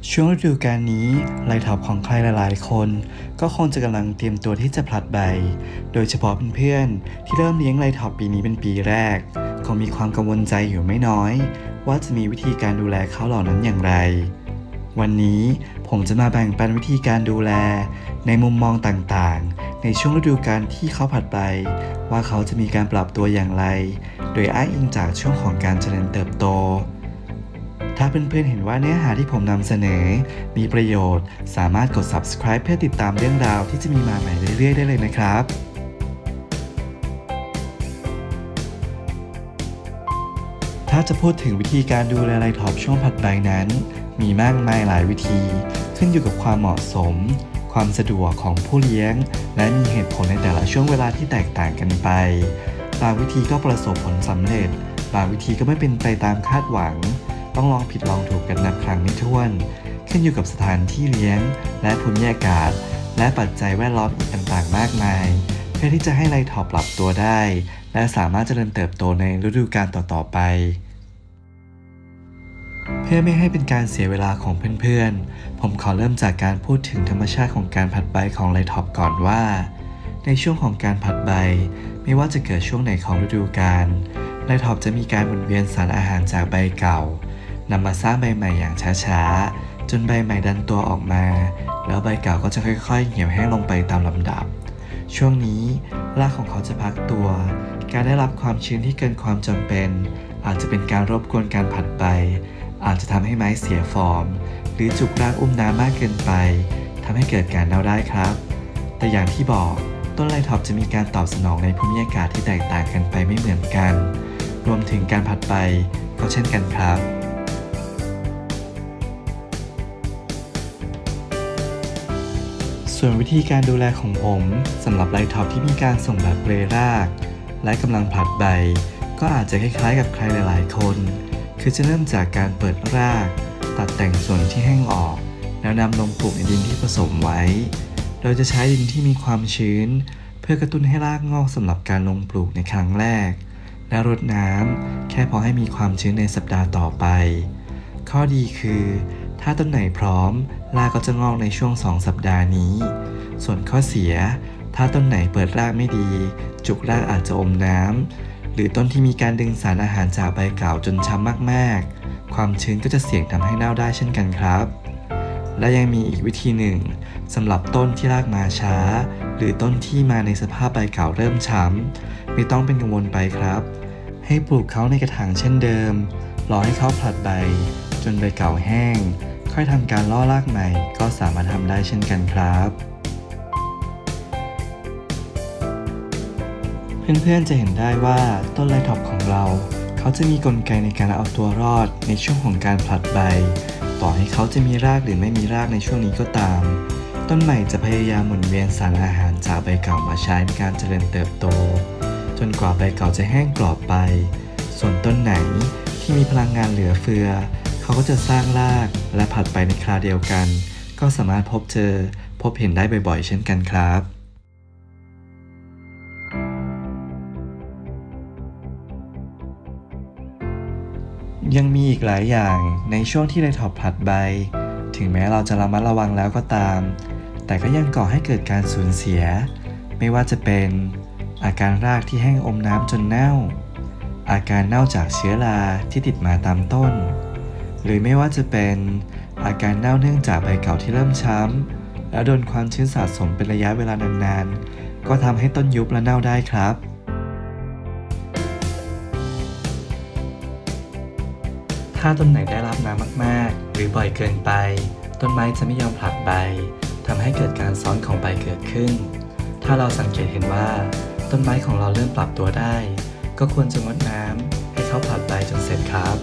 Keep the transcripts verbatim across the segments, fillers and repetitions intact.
ช่วงฤดูกาลนี้ไลน์ท็อปของใครหลายๆคนก็คงจะกำลังเตรียมตัวที่จะผลัดใบโดยเฉพาะเพื่อนๆที่เริ่มเลี้ยงไลน์ท็อปปีนี้เป็นปีแรกคงมีความกังวลใจอยู่ไม่น้อยว่าจะมีวิธีการดูแลเขาเหล่านั้นอย่างไรวันนี้ผมจะมาแบ่งปันวิธีการดูแลในมุมมองต่างๆในช่วงฤดูกาลที่เขาผลัดใบว่าเขาจะมีการปรับตัวอย่างไรโดยอ้างอิงจากช่วงของการเจริญเติบโตถ้าเพื่อนๆเห็นว่าเนื้อหาที่ผมนำเสนอมีประโยชน์สามารถกด ซับสไครบ์ เพื่อติดตามเรื่องราวที่จะมีมาใหม่เรื่อยๆได้เลยนะครับถ้าจะพูดถึงวิธีการดูแลไลน์ท็อปช่วงผลัดใบนั้นมีมากมายหลายวิธีขึ้นอยู่กับความเหมาะสมความสะดวกของผู้เลี้ยงและมีเหตุผลในแต่ละช่วงเวลาที่แตกต่างกันไปบางวิธีก็ประสบผลสำเร็จบางวิธีก็ไม่เป็นไปตามคาดหวังต้องลองผิดลองถูกกันนับครั้งไม่ถ้วนขึ้นอยู่กับสถานที่เลี้ยงและภูมิอากาศและปัจจัยแวดล้อมอีกต่างๆมากมายเพื่อที่จะให้ไลน์ท็อปปรับตัวได้และสามารถเจริญเติบโตในฤดูกาลต่อๆไปเพื่อไม่ให้เป็นการเสียเวลาของเพื่อนๆผมขอเริ่มจากการพูดถึงธรรมชาติของการผลัดใบของไลน์ท็อปก่อนว่าในช่วงของการผลัดใบไม่ว่าจะเกิดช่วงไหนของฤดูกาลไลน์ท็อปจะมีการหมุนเวียนสารอาหารจากใบเก่านำมาสร้างใบใหม่อย่างช้าๆจนใบใหม่ดันตัวออกมาแล้วใบเก่าก็จะค่อยๆเหี่ยวแห้งลงไปตามลำดับช่วงนี้รากของเขาจะพักตัวการได้รับความชื้นที่เกินความจำเป็นอาจจะเป็นการรบกวนการผลัดใบอาจจะทำให้ไม้เสียฟอร์มหรือจุกรากอุ้มน้ำมากเกินไปทำให้เกิดการเน่าได้ครับแต่อย่างที่บอกต้นไลน์ท็อปจะมีการตอบสนองในภูมิอากาศที่แตกต่างกันไปไม่เหมือนกันรวมถึงการผลัดใบก็เช่นกันครับส่วนวิธีการดูแลของผมสำหรับไลน์ท็อปที่มีการส่งแบบเรรากและกำลังผลัดใบก็อาจจะคล้ายๆกับใครหลายๆคนคือจะเริ่มจากการเปิดรากตัดแต่งส่วนที่แห้งออกแล้วนำลงปลูกในดินที่ผสมไว้โดยจะใช้ดินที่มีความชื้นเพื่อกระตุ้นให้รากงอกสำหรับการลงปลูกในครั้งแรกและรดน้ำแค่พอให้มีความชื้นในสัปดาห์ต่อไปข้อดีคือถ้าต้นไหนพร้อมรากก็จะงอกในช่วงสองสัปดาห์นี้ส่วนข้อเสียถ้าต้นไหนเปิดรากไม่ดีจุกรากอาจจะอมน้ำหรือต้นที่มีการดึงสารอาหารจากใบเก่าจนช้ำมากๆความชื้นก็จะเสี่ยงทำให้เน่าได้เช่นกันครับและยังมีอีกวิธีหนึ่งสำหรับต้นที่รากมาช้าหรือต้นที่มาในสภาพใบเก่าเริ่มช้ำไม่ต้องเป็นกังวลไปครับให้ปลูกเขาในกระถางเช่นเดิมรอให้เขาผลัดใบจนใบเก่าแห้งค่อยทำการล่อรากใหม่ก็สามารถทำได้เช่นกันครับเพื่อนๆจะเห็นได้ว่าต้นไลน์ท็อปของเราเขาจะมีกลไกในการเอาตัวรอดในช่วงของการผลัดใบต่อให้เขาจะมีรากหรือไม่มีรากในช่วงนี้ก็ตามต้นใหม่จะพยายามหมุนเวียนสารอาหารจากใบเก่ามาใช้ในการเจริญเติบโตจนกว่าใบเก่าจะแห้งกรอบไปส่วนต้นไหนที่มีพลังงานเหลือเฟือเขาก็จะสร้างรากและผลัดไปในคราเดียวกันก็สามารถพบเจอพบเห็นได้บ่อยๆเช่นกันครับยังมีอีกหลายอย่างในช่วงที่ไลน์ท็อปผลัดใบถึงแม้เราจะระมัดระวังแล้วก็ตามแต่ก็ยังก่อให้เกิดการสูญเสียไม่ว่าจะเป็นอาการรากที่แห้งอมน้ำจนเน่าอาการเน่าจากเชื้อราที่ติดมาตามต้นหรือไม่ว่าจะเป็นอาการเน่าเนื่องจากใบเก่าที่เริ่มช้ำแล้วโดนความชื้นสะสมเป็นระยะเวลานานๆก็ทำให้ต้นยุบและเน่าได้ครับถ้าต้นไหนได้รับน้ำมากๆหรือบ่อยเกินไปต้นไม้จะไม่ยอมผลัดใบทำให้เกิดการซ้อนของใบเกิดขึ้นถ้าเราสังเกตเห็นว่าต้นไม้ของเราเริ่มปรับตัวได้ก็ควรจะงดน้ำให้เขาผลัดใบจนเสร็จครับ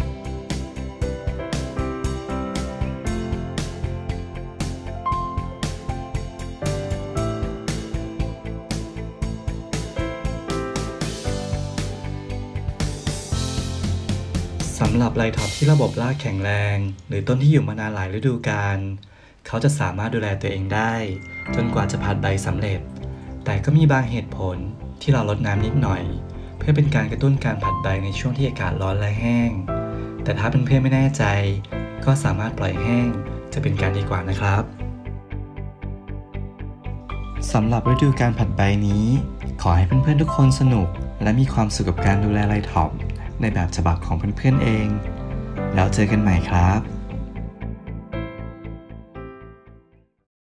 สำหรับไลน์ท็อปที่ระบบรากแข็งแรงหรือต้นที่อยู่มานานหลายฤดูกาลเขาจะสามารถดูแลตัวเองได้จนกว่าจะผลัดใบสำเร็จแต่ก็มีบางเหตุผลที่เราลดน้ำนิดหน่อยเพื่อเป็นการกระตุ้นการผลัดใบในช่วงที่อากาศร้อนและแห้งแต่ถ้าเพื่อนๆไม่แน่ใจก็สามารถปล่อยแห้งจะเป็นการดีกว่านะครับสำหรับฤดูการผัดใบนี้ขอให้เพื่อนๆทุกคนสนุกและมีความสุขกับการดูแลไลท็อปในแบบฉบับของเพื่อนๆเองแล้วเจอกันใหม่ครับ